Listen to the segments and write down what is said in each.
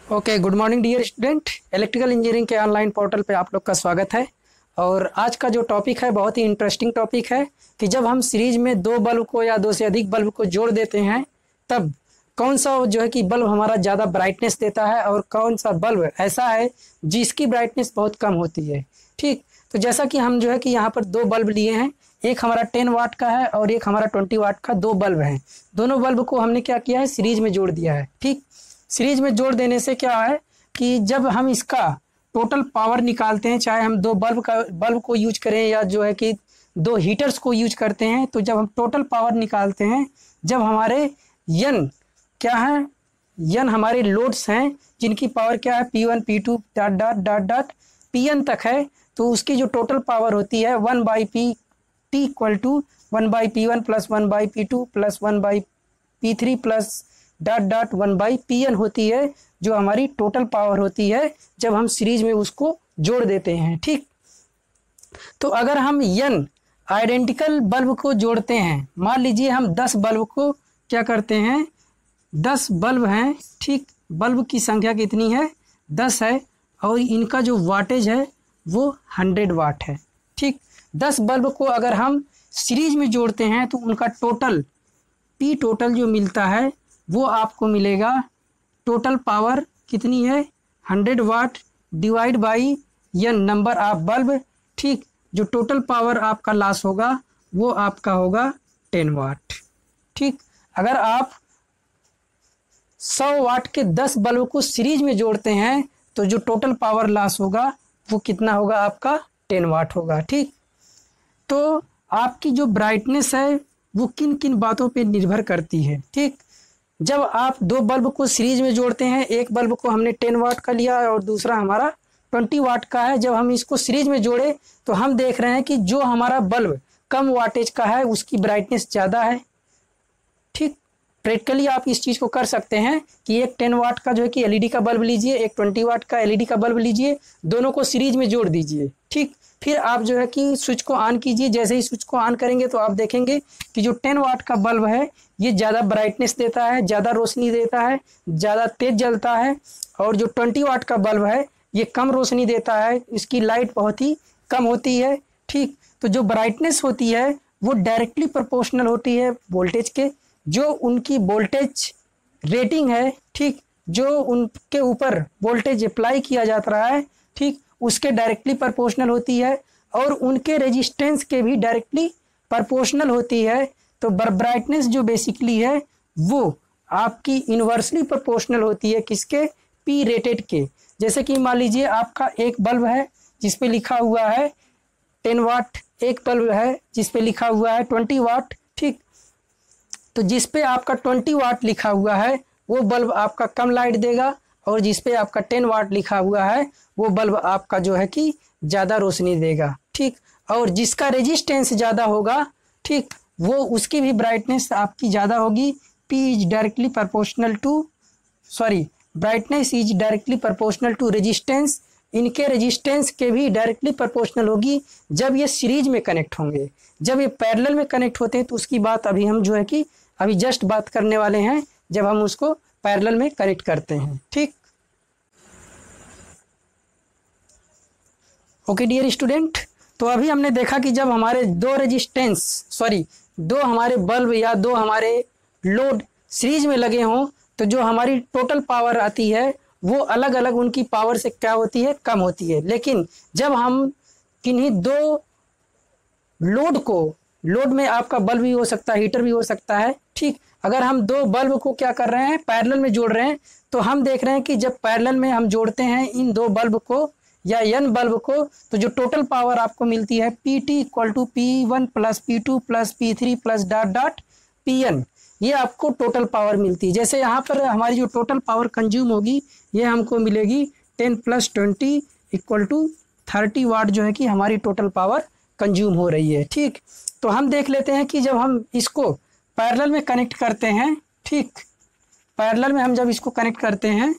Okay, good morning dear student. Electrical engineering के online portal पे आप लोग का स्वागत है। और आज का जो टॉपिक है बहुत ही इंटरेस्टिंग टॉपिक है कि जब हम सीरीज में दो बल्ब को या दो से अधिक बल्ब को जोड़ देते हैं तब कौन सा जो है कि बल्ब हमारा ज़्यादा ब्राइटनेस देता है और कौन सा बल्ब ऐसा है जिसकी ब्राइटनेस बहुत कम होती है। ठीक, तो जैसा कि हम जो है कि यहाँ पर दो बल्ब लिए हैं, एक हमारा 10 वाट का है और एक हमारा 20 वाट का, दो बल्ब हैं। दोनों बल्ब को हमने क्या किया है, सीरीज में जोड़ दिया है। ठीक, सीरीज में जोड़ देने से क्या है कि जब हम इसका टोटल पावर निकालते हैं, चाहे हम दो बल्ब को यूज करें या जो है कि दो हीटर्स को यूज करते हैं, तो जब हम टोटल पावर निकालते हैं, जब हमारे यन क्या है, यन हमारे लोड्स हैं जिनकी पावर क्या है P1 P2 dot dot dot dot Pn तक है, तो उसकी जो टोटल पावर होती है 1/Pt equal to 1/P1 plus 1/P2 plus 1/P3 plus dot dot 1/Pn होती है, जो हमारी टोटल पावर होती है जब हम सीरीज में उसको जोड़ देते हैं। ठीक, तो अगर हम n आइडेंटिकल बल्ब को जोड़ते हैं, मान लीजिए हम 10 बल्ब को क्या करते हैं, 10 बल्ब हैं। ठीक, बल्ब की संख्या कितनी है, 10 है और इनका जो वाटेज है वो 100 वाट है। ठीक, 10 बल्ब को अगर हम सीरीज में जोड़ते हैं तो उनका टोटल P टोटल जो मिलता है वो आपको मिलेगा, टोटल पावर कितनी है 100 watt divide by n number of bulb. ठीक, जो टोटल पावर आपका लॉस होगा वो आपका होगा 10 वाट। ठीक, अगर आप 100 वाट के 10 बल्ब को सीरीज में जोड़ते हैं तो जो टोटल पावर लॉस होगा वो कितना होगा, आपका 10 वाट होगा। ठीक, तो आपकी जो ब्राइटनेस है वो किन किन बातों पे निर्भर करती है। ठीक, जब आप दो बल्ब को सीरीज में जोड़ते हैं, एक बल्ब को हमने 10 वाट का लिया और दूसरा हमारा 20 वाट का है, जब हम इसको सीरीज में जोड़े तो हम देख रहे हैं कि जो हमारा बल्ब कम वाटेज का है उसकी ब्राइटनेस ज़्यादा है। ठीक, प्रैक्टिकली आप इस चीज़ को कर सकते हैं कि एक 10 वाट का जो है कि एलईडी का बल्ब लीजिए, एक 20 वाट का एलईडी का बल्ब लीजिए, दोनों को सीरीज में जोड़ दीजिए। ठीक, फिर आप जो है कि स्विच को ऑन कीजिए। जैसे ही स्विच को ऑन करेंगे तो आप देखेंगे कि जो 10 वाट का बल्ब है ये ज़्यादा ब्राइटनेस देता है, ज़्यादा रोशनी देता है, ज़्यादा तेज जलता है, और जो 20 वाट का बल्ब है ये कम रोशनी देता है, इसकी लाइट बहुत ही कम होती है। ठीक, तो जो ब्राइटनेस होती है वो डायरेक्टली प्रोपोर्शनल होती है वोल्टेज के, जो उनकी वोल्टेज रेटिंग है। ठीक, जो उनके ऊपर वोल्टेज अप्लाई किया जाता रहा है, ठीक, उसके डायरेक्टली प्रोपोर्शनल होती है और उनके रेजिस्टेंस के भी डायरेक्टली प्रोपोर्शनल होती है। तो ब्राइटनेस जो बेसिकली है वो आपकी इन्वर्सली प्रोपोर्शनल होती है, किसके, P रेटेड के। जैसे कि मान लीजिए आपका एक बल्ब है जिस पे लिखा हुआ है 10 वाट, एक बल्ब है जिस पे लिखा हुआ है 20 वाट। ठीक, तो जिस पे आपका 20 वाट लिखा हुआ है वो बल्ब आपका कम लाइट देगा और जिस पे आपका 10 वाट लिखा हुआ है वो बल्ब आपका जो है कि ज़्यादा रोशनी देगा। ठीक, और जिसका रेजिस्टेंस ज़्यादा होगा, ठीक, वो उसकी भी ब्राइटनेस आपकी ज़्यादा होगी। Brightness is directly proportional to resistance. इनके रेजिस्टेंस के भी डायरेक्टली प्रोपोर्शनल होगी जब ये सीरीज में कनेक्ट होंगे। जब ये पैरेलल में कनेक्ट होते हैं तो उसकी बात अभी हम जो है कि अभी जस्ट बात करने वाले हैं, जब हम उसको पैरेलल में कनेक्ट करते हैं। ठीक, ओके डियर स्टूडेंट, तो अभी हमने देखा कि जब हमारे दो हमारे बल्ब या दो हमारे लोड सीरीज में लगे हों तो जो हमारी टोटल पावर आती है वो अलग अलग उनकी पावर से क्या होती है, कम होती है। लेकिन जब हम किन्हीं दो लोड में आपका बल्ब भी हो सकता है, हीटर भी हो सकता है। ठीक, अगर हम दो बल्ब को क्या कर रहे हैं, पैरेलल में जोड़ रहे हैं, तो हम देख रहे हैं कि जब पैरेलल में हम जोड़ते हैं इन दो बल्ब को या n बल्ब को, तो जो टोटल पावर आपको मिलती है Pt equal to P1 plus P2 plus P3 plus dot dot Pn, ये आपको टोटल पावर मिलती है। जैसे यहाँ पर हमारी जो टोटल पावर कंज्यूम होगी ये हमको मिलेगी 10 प्लस 20 इक्वल टू 30 वाट, जो है कि हमारी टोटल पावर कंज्यूम हो रही है। ठीक, तो हम देख लेते हैं कि जब हम इसको पैरेलल में कनेक्ट करते हैं, ठीक, पैरेलल में हम जब इसको कनेक्ट करते हैं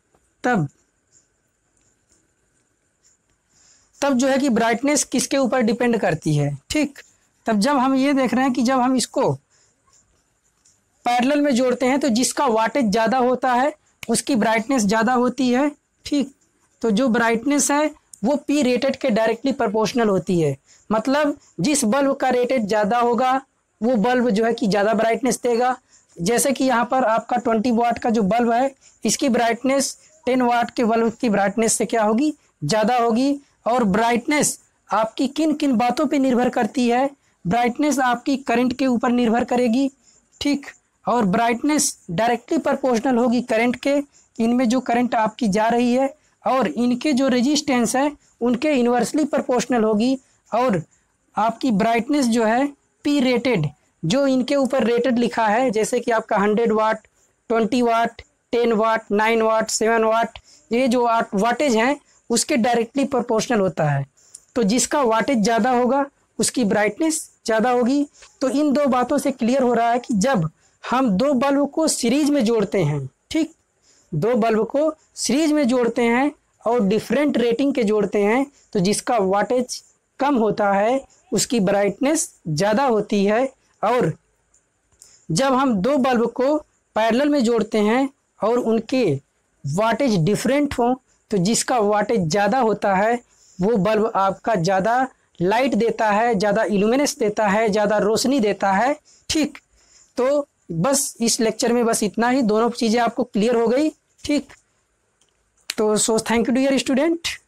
तब जो है कि ब्राइटनेस किसके ऊपर डिपेंड करती है। ठीक, तब जब हम ये देख रहे हैं कि जब हम इसको पैरेलल में जोड़ते हैं तो जिसका वाटेज ज़्यादा होता है उसकी ब्राइटनेस ज़्यादा होती है। ठीक, तो जो ब्राइटनेस है वो पी रेटेड के डायरेक्टली प्रोपोर्शनल होती है। मतलब जिस बल्ब का रेटेड ज़्यादा होगा वो बल्ब जो है कि ज़्यादा ब्राइटनेस देगा। जैसे कि यहाँ पर आपका 20 वाट का जो बल्ब है, इसकी ब्राइटनेस 10 वाट के बल्ब की ब्राइटनेस से क्या होगी, ज़्यादा होगी। और ब्राइटनेस आपकी किन किन बातों पे निर्भर करती है, ब्राइटनेस आपकी करंट के ऊपर निर्भर करेगी। ठीक, और ब्राइटनेस डायरेक्टली प्रोपोर्शनल होगी करंट के, इनमें जो करंट आपकी जा रही है, और इनके जो रेजिस्टेंस है उनके इन्वर्सली प्रोपोर्शनल होगी। और आपकी ब्राइटनेस जो है पी रेटेड, जो इनके ऊपर रेटेड लिखा है, जैसे कि आपका 100 वाट, 20 वाट, 10 वाट, 9 वाट, 7 वाट, ये जो वाटेज हैं उसके डायरेक्टली प्रोपोर्शनल होता है। तो जिसका वाटेज ज़्यादा होगा उसकी ब्राइटनेस ज़्यादा होगी। तो इन दो बातों से क्लियर हो रहा है कि जब हम दो बल्ब को सीरीज में जोड़ते हैं, ठीक, दो बल्ब को सीरीज में जोड़ते हैं और डिफरेंट रेटिंग के जोड़ते हैं, तो जिसका वाटेज कम होता है उसकी ब्राइटनेस ज़्यादा होती है। और जब हम दो बल्ब को पैरेलल में जोड़ते हैं और उनके वाटेज डिफरेंट हों, तो जिसका वाटेज ज़्यादा होता है वो बल्ब आपका ज़्यादा लाइट देता है, ज़्यादा इल्यूमिनेंस देता है, ज़्यादा रोशनी देता है। ठीक, तो बस इस लेक्चर में बस इतना ही, दोनों चीज़ें आपको क्लियर हो गई। ठीक, तो so thank you dear student.